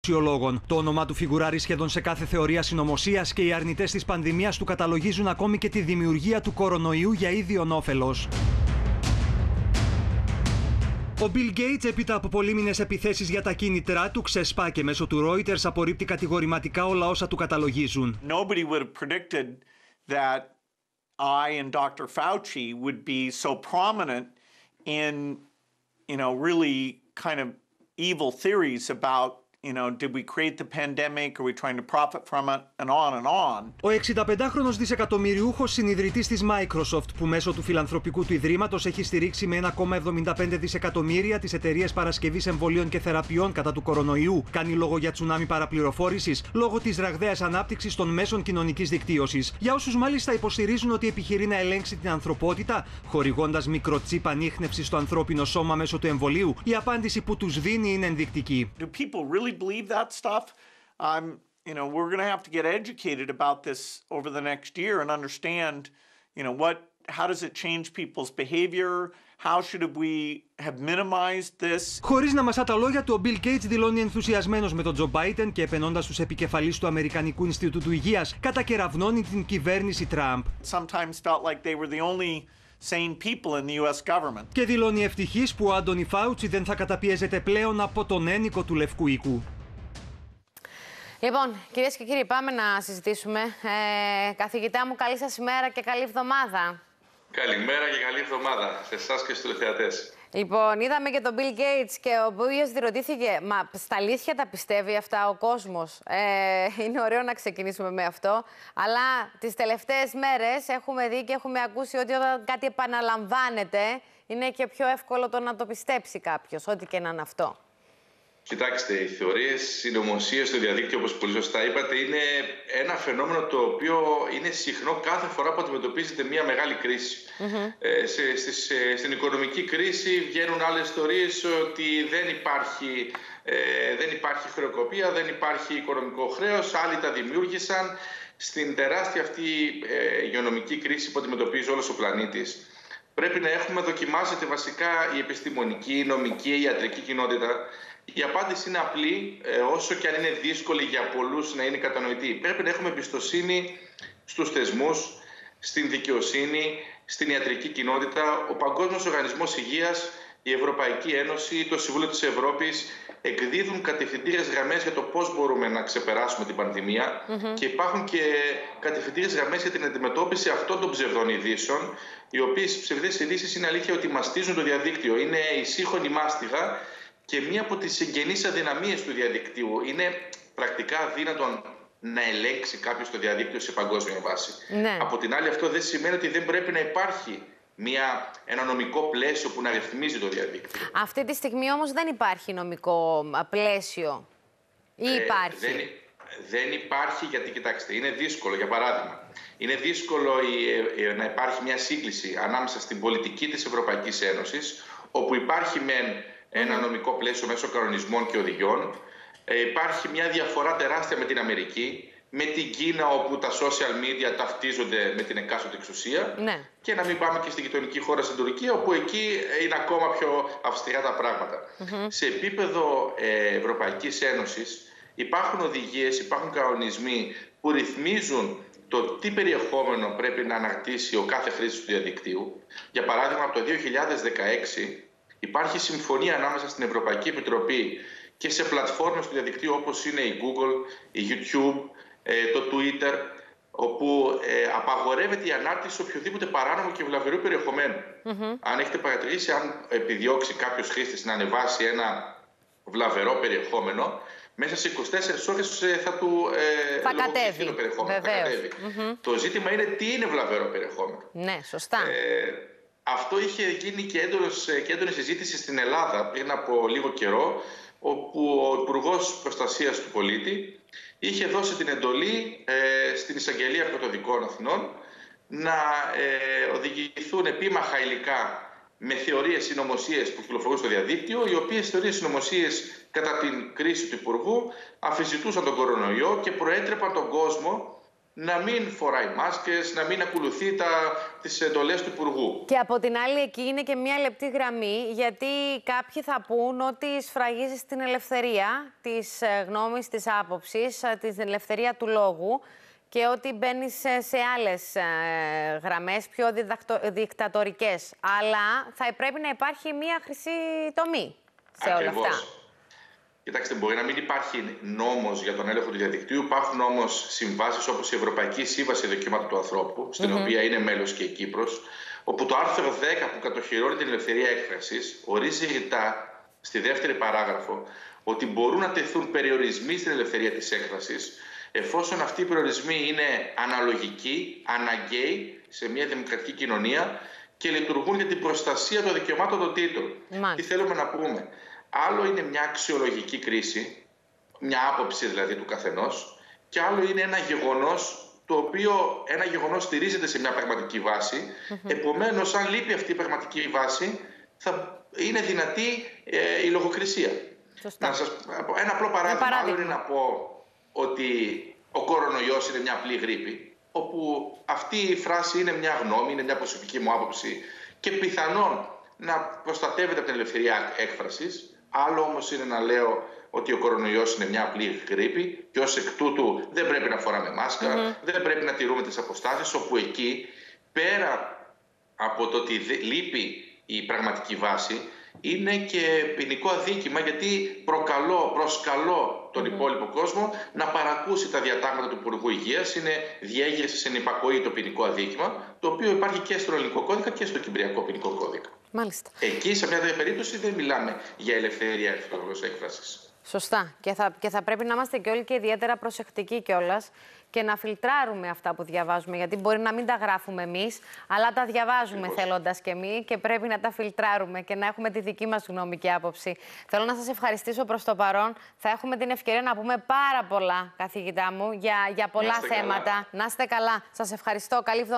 Το όνομά του φιγουράρει σχεδόν σε κάθε θεωρία συνωμοσίας και οι αρνητές της πανδημίας του καταλογίζουν ακόμη και τη δημιουργία του κορονοϊού για ίδιον όφελος. Ο Bill Gates, έπειτα από πολύμηνες επιθέσεις για τα κίνητρά του, ξεσπά και μέσω του Reuters απορρίπτει κατηγορηματικά όλα όσα του καταλογίζουν. Nobody would have predicted that I and Dr. Fauci would be so prominent in, really kind of evil theories about, did we create the pandemic? Are we trying to profit from it? And on. Ο 65χρονος δισεκατομμυριούχος συνιδρυτής της Microsoft, που μέσω του φιλανθρωπικού του ιδρύματος έχει στηρίξει με 1,75 δισεκατομμύρια τις εταιρείες παρασκευής εμβολίων και θεραπείων κατά του κορονοϊού, κάνει λόγο για τσουνάμι παραπληροφόρησης λόγω της ραγδαίας ανάπτυξης των μέσων κοινωνικής δικτύωσης. Για όσους μάλιστα υποστηρίζουν ότι επιχειρεί να ελέγξει την ανθρωπότητα, χορηγώντας μικροτσίπ ανίχνευση στο ανθρώπινο σώμα μέσω του εμβολίου, η απάντηση που τους δίνει είναι ενδεικτική. Believe that stuff? We're going to have to get educated about this over the next year and understand, how does it change people's behavior? How should we have minimized this? Χωρίς να μασά τα λόγια του, ο Bill Gates δηλώνει ενθουσιασμένος με τον Τζο Μπάιντεν και επενώντας τους επικεφαλείς του Αμερικανικού Ινστιτούτου Υγείας, κατακεραυνώνει την κυβέρνηση Τραμπ. Sometimes felt like they were the only sane people in the US government. Και δηλώνει ευτυχής που ο Άντονι Φάουτσι δεν θα καταπιέζεται πλέον από τον ένικο του Λευκού Οίκου. Λοιπόν, κυρίες και κύριοι, πάμε να συζητήσουμε. Καθηγητά μου, καλή σας ημέρα και καλή εβδομάδα. Καλημέρα και καλή εβδομάδα σε εσάς και στους τηλεθεατές. Λοιπόν, είδαμε και τον Bill Gates και ο οποίος διερωτήθηκε, μα στα αλήθεια τα πιστεύει αυτά ο κόσμος? Είναι ωραίο να ξεκινήσουμε με αυτό, αλλά τις τελευταίες μέρες έχουμε δει και έχουμε ακούσει ότι όταν κάτι επαναλαμβάνεται, είναι και πιο εύκολο το να το πιστέψει κάποιος, ό,τι και να είναι αυτό. Κοιτάξτε, οι θεωρίες συνωμοσίες στο διαδίκτυο, όπως πολύ σωστά είπατε, είναι ένα φαινόμενο το οποίο είναι συχνό κάθε φορά που αντιμετωπίζεται μια μεγάλη κρίση. Στην οικονομική κρίση βγαίνουν άλλες θεωρίες ότι δεν υπάρχει χρεοκοπία, δεν υπάρχει οικονομικό χρέος, άλλοι τα δημιούργησαν. Στην τεράστια αυτή υγειονομική κρίση που αντιμετωπίζει όλος ο πλανήτης, πρέπει να έχουμε δοκιμάσει βασικά η επιστημονική, η νομική, η ιατρική κοινότητα. Η απάντηση είναι απλή, όσο και αν είναι δύσκολη για πολλούς να είναι κατανοητή. Πρέπει να έχουμε εμπιστοσύνη στους θεσμούς, στην δικαιοσύνη, στην ιατρική κοινότητα. Ο Παγκόσμιος Οργανισμός Υγείας, η Ευρωπαϊκή Ένωση, το Συμβούλιο της Ευρώπης εκδίδουν κατευθυντήριες γραμμές για το πώς μπορούμε να ξεπεράσουμε την πανδημία και υπάρχουν και κατευθυντήριες γραμμές για την αντιμετώπιση αυτών των ψευδών ειδήσεων, οι οποίες ψευδές ειδήσεις είναι αλήθεια ότι μαστίζουν το διαδίκτυο. Είναι η σύγχρονη μάστιγα. Και μία από τις εγγενείς αδυναμίες του διαδικτύου είναι πρακτικά αδύνατον να ελέγξει κάποιος το διαδίκτυο σε παγκόσμια βάση. Ναι. Από την άλλη, αυτό δεν σημαίνει ότι δεν πρέπει να υπάρχει ένα νομικό πλαίσιο που να ρυθμίζει το διαδίκτυο. Αυτή τη στιγμή όμως δεν υπάρχει νομικό πλαίσιο ή υπάρχει? Δεν υπάρχει, γιατί κοιτάξτε, είναι δύσκολο. Για παράδειγμα, είναι δύσκολο να υπάρχει μια σύγκληση ανάμεσα στην πολιτική της Ευρωπαϊκής Ένωσης, όπου υπάρχει ένα νομικό πλαίσιο μέσω κανονισμών και οδηγιών. Υπάρχει μια διαφορά τεράστια με την Αμερική, με την Κίνα, όπου τα social media ταυτίζονται με την εκάστοτε εξουσία. Ναι. Και να μην πάμε και στην γειτονική χώρα, στην Τουρκία, όπου εκεί είναι ακόμα πιο αυστηρά τα πράγματα. Σε επίπεδο Ευρωπαϊκής Ένωσης υπάρχουν οδηγίες, υπάρχουν κανονισμοί που ρυθμίζουν το τι περιεχόμενο πρέπει να αναρτήσει ο κάθε χρήστης του διαδικτύου. Για παράδειγμα, από το 2016 υπάρχει συμφωνία ανάμεσα στην Ευρωπαϊκή Επιτροπή και σε πλατφόρμες του διαδικτύου όπως είναι η Google, η YouTube, το Twitter, όπου απαγορεύεται η ανάρτηση οποιοδήποτε παράνομο και βλαβερού περιεχομένου. Αν έχετε παρατηρήσει, αν επιδιώξει κάποιος χρήστης να ανεβάσει ένα βλαβερό περιεχόμενο, μέσα σε 24 ώρες θα του λογοκριθεί το περιεχόμενο. Το ζήτημα είναι τι είναι βλαβερό περιεχόμενο. Ναι, σωστά. Αυτό είχε γίνει και έντονη συζήτηση στην Ελλάδα πριν από λίγο καιρό, όπου ο Υπουργός Προστασίας του Πολίτη είχε δώσει την εντολή στην Εισαγγελία Πρωτοδικών Αθηνών να οδηγηθούν επίμαχα υλικά με θεωρίες συνωμοσίες που κυκλοφορούν στο διαδίκτυο, οι οποίες θεωρίες συνωμοσίες κατά την κρίση του Υπουργού αμφισβητούσαν τον κορονοϊό και προέτρεπαν τον κόσμο να μην φοράει μάσκες, να μην ακολουθεί τις εντολές του Υπουργού. Και από την άλλη, εκεί είναι και μια λεπτή γραμμή, γιατί κάποιοι θα πούν ότι σφραγίζει στην ελευθερία της γνώμης, της άποψης, την ελευθερία του λόγου και ότι μπαίνει σε άλλες γραμμές πιο δικτατορικές. Αλλά θα πρέπει να υπάρχει μια χρυσή τομή σε όλα αυτά. Κοιτάξτε, μπορεί να μην υπάρχει νόμος για τον έλεγχο του διαδικτύου. Υπάρχουν όμως συμβάσεις όπως η Ευρωπαϊκή Σύμβαση Δικαιωμάτων του Ανθρώπου, στην οποία είναι μέλος και η Κύπρος, όπου το άρθρο 10 που κατοχυρώνει την ελευθερία έκφρασης ορίζει ρητά στη δεύτερη παράγραφο ότι μπορούν να τεθούν περιορισμοί στην ελευθερία της έκφρασης εφόσον αυτοί οι περιορισμοί είναι αναλογικοί, αναγκαίοι σε μια δημοκρατική κοινωνία και λειτουργούν για την προστασία των δικαιωμάτων των τρίτων. Τι θέλουμε να πούμε? Άλλο είναι μια αξιολογική κρίση, μια άποψη δηλαδή του καθενός, και άλλο είναι ένα γεγονός το οποίο ένα γεγονός στηρίζεται σε μια πραγματική βάση. Επομένως, αν λείπει αυτή η πραγματική βάση, θα είναι δυνατή η λογοκρισία. Να σας πω ένα απλό παράδειγμα. Άλλο είναι να πω ότι ο κορονοϊός είναι μια απλή γρίπη, όπου αυτή η φράση είναι μια γνώμη, είναι μια προσωπική μου άποψη και πιθανόν να προστατεύεται από την ελευθερία έκφρασης. Άλλο όμως είναι να λέω ότι ο κορονοϊός είναι μια απλή γρίπη και ως εκ τούτου δεν πρέπει να φοράμε μάσκα, δεν πρέπει να τηρούμε τις αποστάσεις, όπου εκεί πέρα από το ότι λείπει η πραγματική βάση είναι και ποινικό αδίκημα, γιατί προσκαλώ τον υπόλοιπο κόσμο να παρακούσει τα διατάγματα του Υπουργού Υγείας. Είναι διέγερση σε υπακοή το ποινικό αδίκημα, το οποίο υπάρχει και στο ελληνικό κώδικα και στο κυπριακό ποινικό κώδικα. Μάλιστα. Εκεί, σε μια τέτοια περίπτωση, δεν μιλάμε για ελευθερία έκφρασης. Σωστά. Και θα πρέπει να είμαστε και όλοι και ιδιαίτερα προσεκτικοί κιόλας και να φιλτράρουμε αυτά που διαβάζουμε. Γιατί μπορεί να μην τα γράφουμε εμείς, αλλά τα διαβάζουμε θέλοντας και εμείς και πρέπει να τα φιλτράρουμε και να έχουμε τη δική μας γνώμη και άποψη. Θέλω να σας ευχαριστήσω προς το παρόν. Θα έχουμε την ευκαιρία να πούμε πάρα πολλά, καθηγητά μου, για πολλά θέματα. Να είστε καλά. Σας ευχαριστώ. Καλή εβδομάδα.